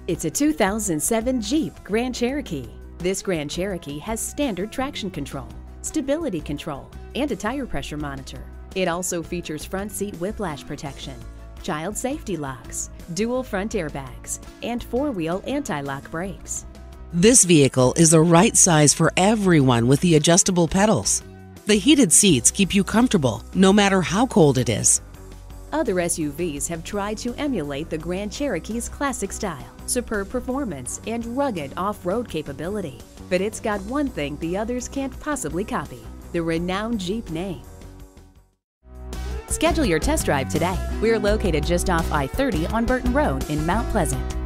It's a 2007 Jeep Grand Cherokee. This Grand Cherokee has standard traction control, stability control, and a tire pressure monitor. It also features front seat whiplash protection, child safety locks, dual front airbags, and four-wheel anti-lock brakes. This vehicle is the right size for everyone with the adjustable pedals. The heated seats keep you comfortable no matter how cold it is. Other SUVs have tried to emulate the Grand Cherokee's classic style, superb performance, and rugged off-road capability. But it's got one thing the others can't possibly copy: the renowned Jeep name. Schedule your test drive today. We're located just off I-30 on Burton Road in Mount Pleasant.